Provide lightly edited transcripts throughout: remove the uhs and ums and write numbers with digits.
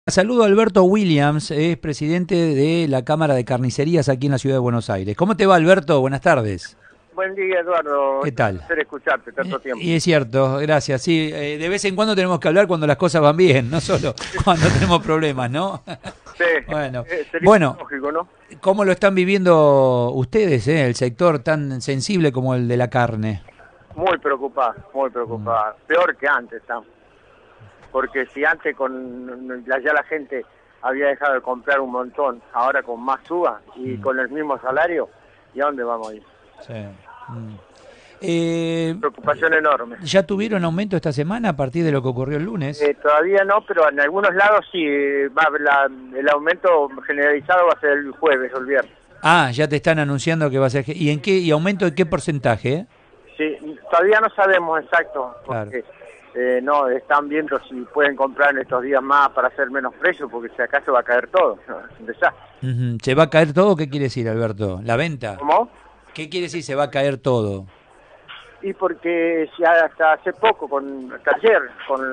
Saludo a Alberto Williams, es presidente de la Cámara de Carnicerías aquí en la ciudad de Buenos Aires. ¿Cómo te va, Alberto? Buenas tardes. Buen día, Eduardo. ¿Qué tal? Un placer escucharte tanto tiempo. Y es cierto, gracias. Sí, de vez en cuando tenemos que hablar cuando las cosas van bien, no solo cuando tenemos problemas, ¿no? Sí, bueno, lógico, ¿no? ¿Cómo lo están viviendo ustedes, el sector tan sensible como el de la carne? Muy preocupado, muy preocupado. Peor que antes, ¿no? Porque si antes ya la gente había dejado de comprar un montón, ahora con más suba y con el mismo salario, ¿y a dónde vamos a ir? Sí. Preocupación enorme. ¿Ya tuvieron aumento esta semana a partir de lo que ocurrió el lunes? Todavía no, pero en algunos lados sí. El aumento generalizado va a ser el jueves o el viernes. Ah, ya te están anunciando que va a ser. ¿Y aumento de qué porcentaje? Sí, todavía no sabemos exacto, Claro. porque no están viendo si pueden comprar en estos días más para hacer menos precio, porque si acaso va a caer todo. ¿No? Es un desastre. ¿Se va a caer todo? ¿Qué quiere decir, Alberto? ¿La venta? ¿Cómo? ¿Qué quiere decir se va a caer todo? Y porque si hasta hace poco, hasta ayer,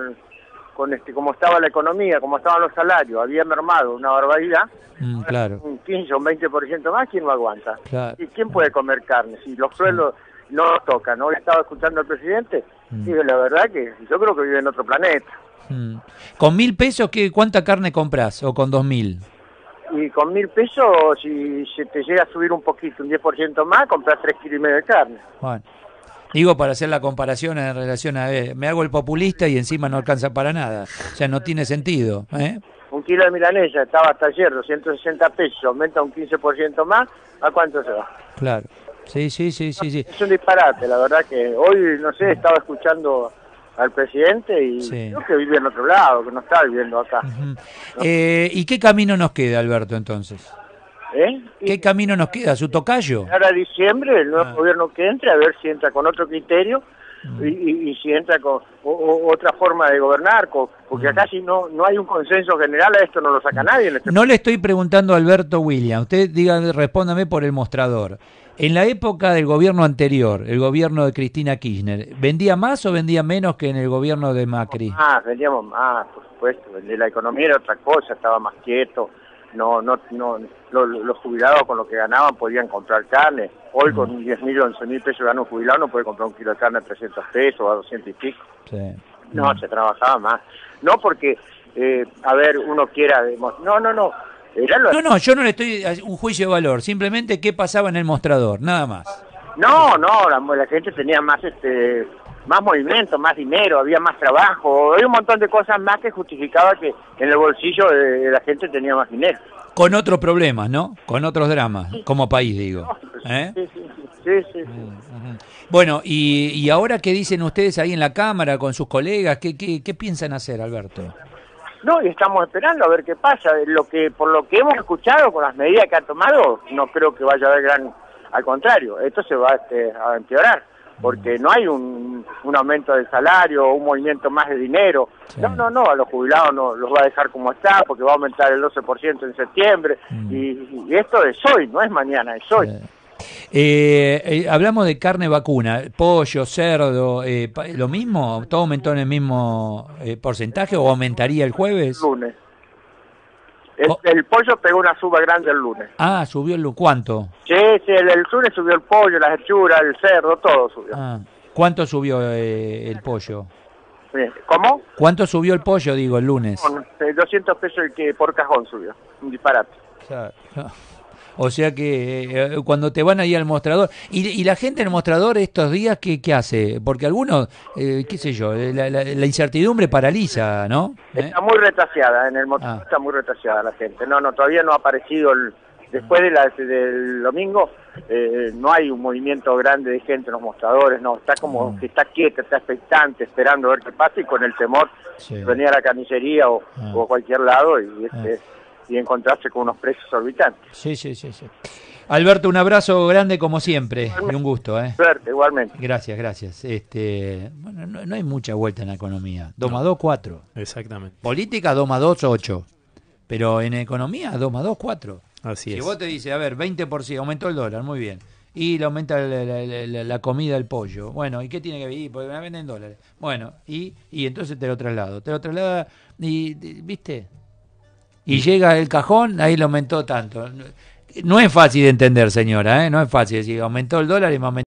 como estaba la economía, como estaban los salarios, había mermado una barbaridad. Claro. Un 15 o un 20% más, ¿quién lo aguanta? Claro. ¿Y quién puede comer carne? Si los sueldos no los tocan, ¿no? Hoy estaba escuchando al presidente, y la verdad que yo creo que vive en otro planeta. ¿Con 1.000 pesos cuánta carne compras? ¿O con 2.000? Y con 1.000 pesos, si se te llega a subir un poquito, un 10% más, compras 3,5 kilos de carne. Bueno, digo para hacer la comparación en relación a... me hago el populista y encima no alcanza para nada. O sea, no tiene sentido. Un kilo de milanesa estaba hasta ayer 260 pesos, aumenta un 15% más, ¿a cuánto se va? Claro. Sí. Es un disparate, la verdad que hoy, no sé, estaba escuchando al presidente y creo que vive en otro lado, que no está viviendo acá. ¿No? ¿Y qué camino nos queda, Alberto, entonces? ¿Qué camino nos queda? ¿Su tocayo? Ahora diciembre, el nuevo gobierno que entre, a ver si entra con otro criterio y si entra con otra forma de gobernar, porque acá si no hay un consenso general, a esto no lo saca nadie. No le estoy preguntando a Alberto William, usted respóndame por el mostrador. En la época del gobierno anterior, el gobierno de Cristina Kirchner, ¿vendía más o vendía menos que en el gobierno de Macri? Vendíamos más, por supuesto. La economía era otra cosa, estaba más quieto. Los jubilados con lo que ganaban podían comprar carne. Hoy con 10.000 o 11.000 pesos gana un jubilado, no puede comprar un kilo de carne a 300 pesos o a 200 y pico. Sí. No, se trabajaba más. No porque, uno quiera... No. No, yo no le estoy a un juicio de valor, simplemente qué pasaba en el mostrador, nada más. No, la gente tenía más más movimiento, más dinero, había más trabajo, había un montón de cosas más que justificaba que en el bolsillo de la gente tenía más dinero. Con otros problemas, ¿no? Con otros dramas, como país, digo. Sí. Bueno, y ahora, ¿qué dicen ustedes ahí en la Cámara con sus colegas? ¿Qué piensan hacer, Alberto? No, y estamos esperando a ver qué pasa. Por lo que hemos escuchado, con las medidas que ha tomado, no creo que vaya a haber al contrario, esto se va a empeorar, porque no hay un aumento del salario o un movimiento más de dinero. Sí. No, a los jubilados no los va a dejar como está, porque va a aumentar el 12% en septiembre, y esto es hoy, no es mañana, es hoy. Hablamos de carne vacuna, pollo, cerdo, ¿lo mismo? ¿Todo aumentó en el mismo porcentaje o aumentaría el jueves? Lunes. El pollo pegó una suba grande el lunes. Ah, subió ¿cuánto? Sí, el lunes subió el pollo, las hechuras, el cerdo, todo subió. ¿Cuánto subió el pollo? ¿Cómo? ¿Cuánto subió el pollo, digo, el lunes? 200 pesos por cajón subió, un disparate. O sea que cuando te van ahí al mostrador... ¿Y la gente en el mostrador estos días qué hace? Porque algunos, qué sé yo, la incertidumbre paraliza, ¿no? Está muy retaseada, en el mostrador está muy retaseada la gente. No, todavía no ha aparecido, después del domingo, no hay un movimiento grande de gente en los mostradores, no, está como que está quieta, está expectante, esperando a ver qué pasa y con el temor de venir a la carnicería o a cualquier lado y encontrarse con unos precios exorbitantes. Sí. Alberto, un abrazo grande como siempre y un gusto. Suerte, igualmente. Gracias. Bueno, no hay mucha vuelta en la economía. 2 más 2, 4. Exactamente. Política, 2 más 2, 8. Pero en economía, 2 más 2, 4. Así es. Si vos te dices, 20%, aumentó el dólar, muy bien. Y le aumenta la comida, el pollo. Bueno, ¿y qué tiene que ver? Porque me venden dólares. Bueno, y entonces te lo traslada. Y, ¿viste? y llega el cajón, ahí lo aumentó tanto. No es fácil de entender, señora, ¿eh? No es fácil decir, aumentó el dólar y me aumentó.